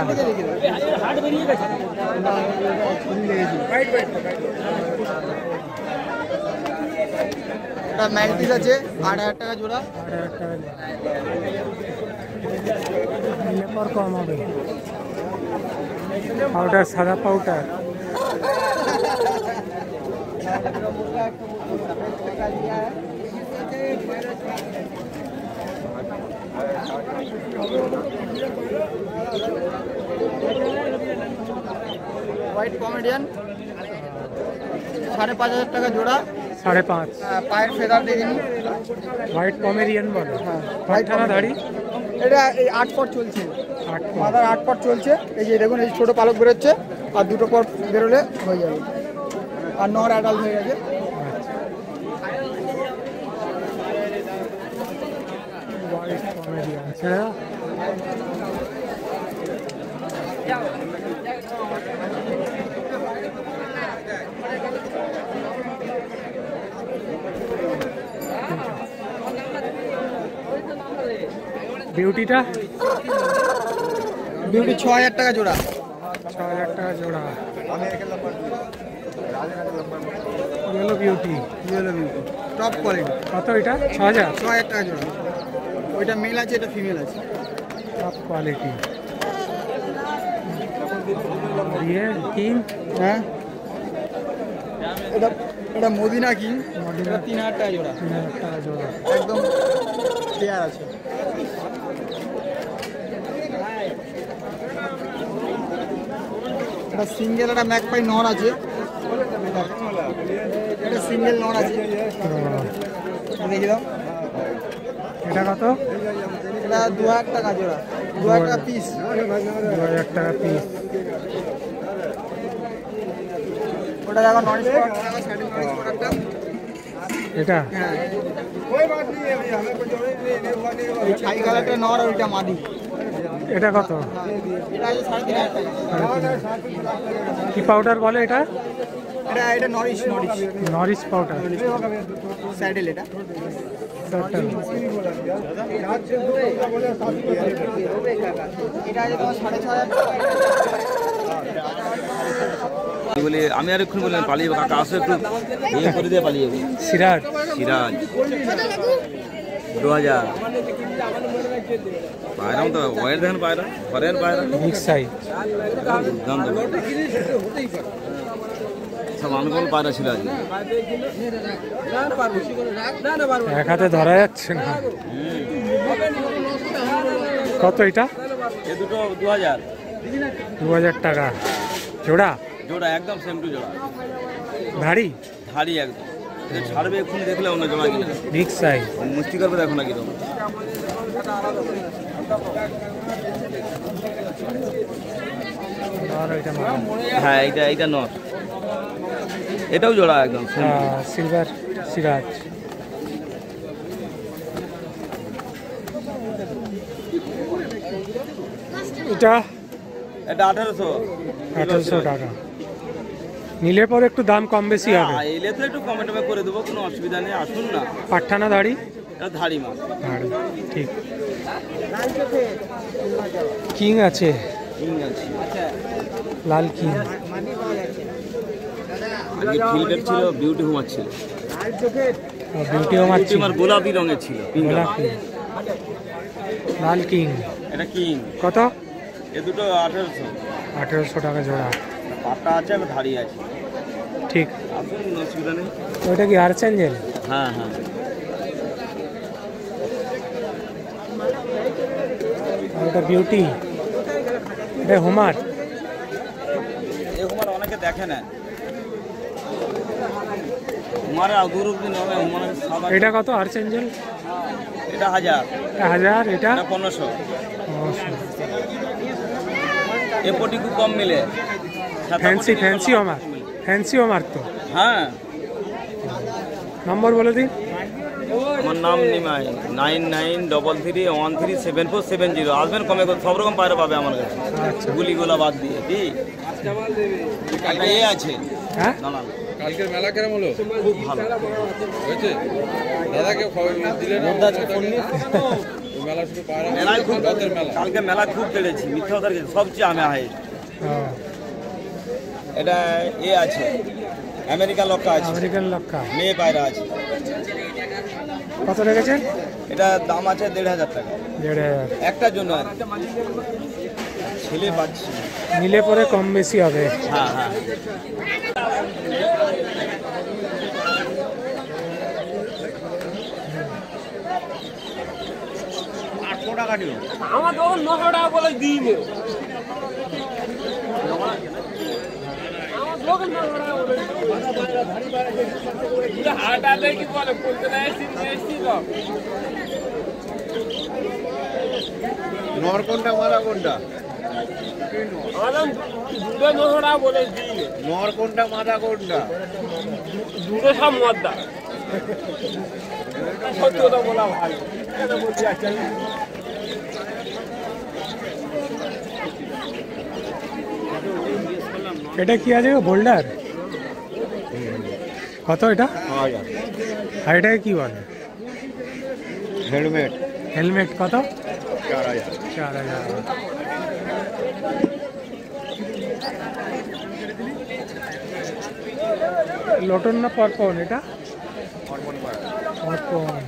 ম্যালটিস আছে 8,000 টাকা জোড়া। 8,000 টাকা নিলে পর কম হবে। পাউডার, সাদা পাউডার। হোয়াইট কমেডিয়ান 5,500 টাকা জোড়া। 5.5। পায়ের ফেদার দিয়ে দিন। হোয়াইট কমেডিয়ান বলে। হ্যাঁ, পায়খানা ধাড়ি। এটা এই 8 পট চলছে, 8 মাথার 8 পট চলছে। এই যে দেখুন, এই ছোট পালক বেরোচ্ছে, আর 2টো পট বেরোলে হয়ে যাবে। আর নর অ্যাডাল্ট হয়ে গেছে। হোয়াইট কমেডিয়ান ছেড়া। বিউটিটা? বিউটি 6,000 টাকা জোড়া। 6,000 টাকা জোড়া। Yellow beauty. Yellow beauty top quality. কত এটা? 6,000? 6,000 টাকা জোড়া। ওইটা মেল আছে, এটা ফিমেল আছে। Top quality. ये किंग। হ্যাঁ, এটা এটা মদিনা কিং। মদিনা। 3,000 টাকা জোড়া। 3,000 টাকা জোড়া। একদম ক্লিয়ার আছে। এটা সিঙ্গেল, একটা ম্যাকপাই নর আছে। এটা সিঙ্গেল নর আছে, দেখে দাও। এটা কত? এটা 2,000 টাকা জোড়া। 2,000 টাকা পিস। 2,000 টাকা পিস। ওটা দেখো নন স্পট। এটা? হ্যাঁ, এই ছাই কালারটা নর, আর ওইটা মাদি। এটা কত? এটা আছে 3,500 টাকা। কি পাউডার বলে এটা? এটা নরিশ। Nourish powder. স্যাডেল এটা। এটা আছে তোমার 6,500 টাকা। বলে আমি আর এক্ষুনি বললাম পালিয়ে যাবো, কাকা আসো একটু ইয়ে করে দিয়ে পালিয়ে যাবো। সিরাজ। সিরাজ 2,000। পায়রা তো ওয়ের দেখেন, পায়রা ঘরের পায়রা মিক্স সাইজ। দাম দেবো সব আনকল পায়রা ছিল আজকে। এক হাতে ধরা যাচ্ছে না। কত এটা? এ দুটো 2,000। 2,000 টাকা জোড়া। জোড়া একদম সেম টু জোড়া। ধাড়ি? ধাড়ি একদম। এটা ছাড়বে এক্ষুনি, দেখলে অন্য জোড়া কিনা মিক্স সাইজ। মুষ্টি করবে, দেখো না কিরকম। হ্যাঁ, এইটা নর। এটাও জোড়া একদম সিলভার সিরাজ। এটা? এটা 1,800 টাকা। নিলে পরে একটু দাম কম বেশি হবে। এলে তো একটু কমে টমে করে দেবো, কোনো অসুবিধা নেই, আসুন না। পাঠানা ধাড়ি? এটা ধাড়ি মাছ। ধাড়ি, ঠিক। কিং আছে? কিং আছে, লাল কিং। আগে ফিল্ডের ছিল, বিউটি হোমার ছিল। বিউটি হোমার ছিল, গোলাপি রঙের ছিল। গোলাপি। লাল কিং। এটা কিং। কত? এ দুটো 1,800। 1,800 টাকা জোড়া। পাটটা আছে, আর ধাড়ি আছে। ঠিক, আসুন, কোনো অসুবিধা নেই। ওইটা কি আর্চেঞ্জেল? হ্যাঁ হ্যাঁ। ওটা বিউটি। এটা হোমার। এই হোমার অনেকে দেখে না, হোমার দূর অব্দি নয়। হোমার এটা কত আর্চেঞ্জেল? এটা 1,000। 1,000। এটা 1,500। এ পটি খুব কম মিলে। Fancy Homer. ফ্যান্সি হোমার তো। হ্যাঁ। নম্বর বলে দিন। আমার নাম নিমাই। 9933137470। আসবেন, কমে সব রকম পায়রা পাবে আমার কাছে। আচ্ছা, গুলিগুলা বাদ দিয়ে। ঠিক, একটা এ আছে। হ্যাঁ, কালকের মেলা কেমন হলো? খুব ভালো হয়েছে। দাদাকে খবর দিলেন? আজকে ফোন নিয়ে মেলা শুধু পায়রা মেলায় খুব জাতের মেলা। কালকে মেলা খুব বেড়েছি মিথ্যা কথা বলছি, সবচেয়ে আমি হাইট। হ্যাঁ, এটা আছে আমেরিকান লক্কা আছে, আমেরিকান লক্কা মেয়ে পায়রা আছে। কত রেখেছেন? এটা দাম আছে 1,500 টাকা 1,500। একটার জন্য আর কি। ছেলে পাচ্ছি না। নিলে পরে কম বেশি হবে। হ্যাঁ হ্যাঁ আমার তখন 900 টাকা বলে দিই নে। আমার লোকের 900 টাকা বলে দিই। হাটা দেখি বলে কলকাতা এসেছি লোক। নর কোনটা মারা কোনটা? আমার দুটো 900 টাকা বলে দিই নে। নর কোনটা মারা কোনটা? দুটো সব মদ্দা। সত্যি কথা বলা ভালো। কেন বলছি আচ্ছা এটা কি আছে বোল্ডার? কত এটা? আর এটাকে কি বলে? হেলমেট হেলমেট কত? 4,000। 4,000। লটন না পরপন এটা? পরপন।